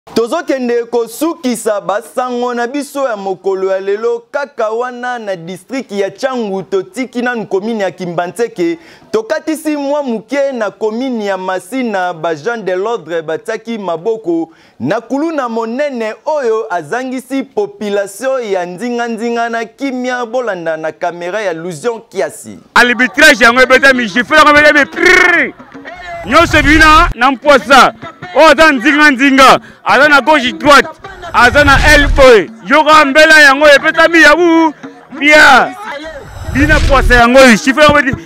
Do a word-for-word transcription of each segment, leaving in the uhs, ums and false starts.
Tozokende kosukisa basango na biso ya mokolo ya lelo kaka wana na district ya Changu totiki na commune ya Kimbantseke tokatisi mwa muke na commune ya Masina ba Jean de l'Ordre bataki maboko na kuluna monene oyo azangisi population ya ndinga ndinga na kimia bolanda na kamera ya Lusion Kiasi. Arbitrage yango beta mi chiffre yango beta mi prrr nyose bina na mposa. Oh, dans Ndinga Ndinga, à gauche droite, à elbow, yoga mbela yango et petami yabu, bien, bina poisse yango, chiffre on dit.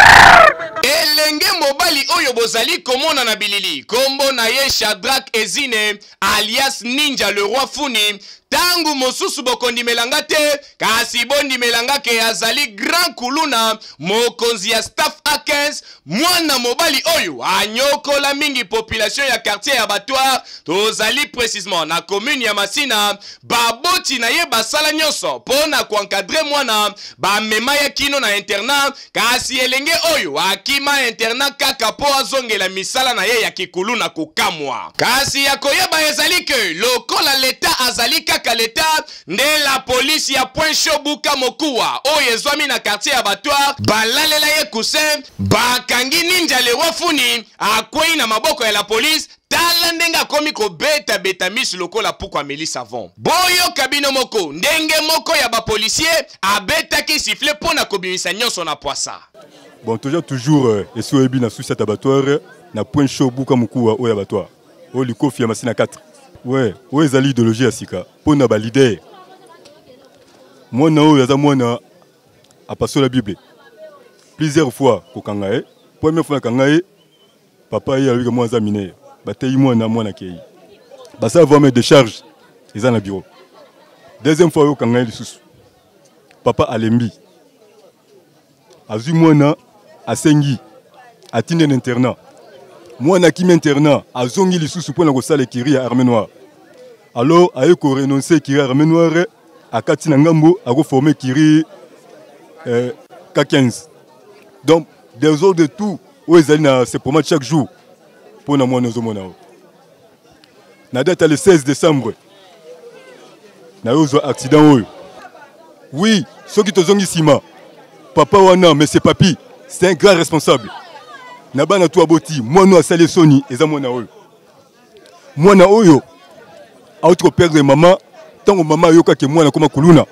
Elenge mobali oyo bozali komona na bilili, kombo na ye Shadrach Ezine, alias Ninja le roi Funi. Tangu mosusu bokondi melangate, kasi bondi melangake azali grand kuluna, mokonzi ya staff A quinze, mwana mobali oyo, anyoko la mingi population ya quartier ya Abattoir, tozali précisément na commune ya Masina, baboti na ye basala nyoso, pona kwa encadrer mwana, ba mema ya kino na internat, kasi elenge oyo, akima internat kaka po azongela misala na ye ya kikuluna kukamwa. Kasi ya koyeba ezali ke, lokola leta azali kaka l'État nde la police ya Point Chaud Buka Mokuwa oyo ezwami na quartier ya Abattoir balalela ye kusen bakangi Ninja le roi Funi akwei na maboko ya la police tala ndenga komi ko beta beta mis lokola pourquoi Meli Savon boyo kabino moko ndenge moko ya ba policier abeta ki siffler pona kobimisa nyonso na poisa. Bon toujours toujours euh, et sur ebi na sous cet abattoir na Point Chaud Buka Mokuwa oyo abattoir o likofi ya Masina quatre. Ouais, où est l'idéologie à Sika? Pour na leader. Moi na oyo azamwana a passé la Bible. Plusieurs fois ko kangae. Première fois kangae papa yi avec moi azamine. Batei moi na moi na kei. Ba ça va mettre des charges ils en a bureau. Deuxième fois ko kangae lisusu. Papa alembi. Azu moi na asengi. Atine l'internat. Moi na kimi internat azongi lisusu pona ko sala kiri ya armée noire. Alors aye ko renoncer kiri armée noire akati na ngambo ako former kiri euh, K quinze. Donc des ordres de tout où ils allaient na c'est pour moi chaque jour pona moi nozo mona. Na date le seize décembre. Na yo accident oyo. Oui, ceux qui tozongi sima. Papa wana mais c'est papi, c'est un grand responsable. Nabana tu aboti, moi nous a salé Sony, et ça moi na oyo. Moi na oyo, a autre père de maman, tant que maman yoka que moi na koma kuluna.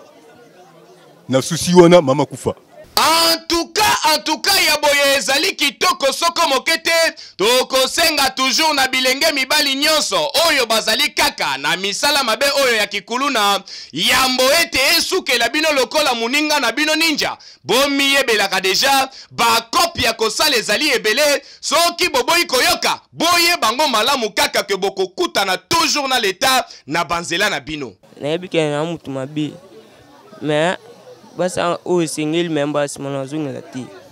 Na souci wana maman kufa. En tout cas, en tout cas, yaboye ezali kitoko soko mokete, toko senga toujours na bilenge mibali nyonso, oyo bazali kaka, na misala mabe oyo ya kikuluna, yambo ete esuke la bino lokola muninga na bino ninja, bomi yebelaka deja, ba kopi ya kosala ezali ebele, soki boboyi koyoka, boye bango malamu kaka ke boko kuta na toujours na leta, na banzela na bino. Na yebike na mutu mabi, mais basa o singil member simana zunga ti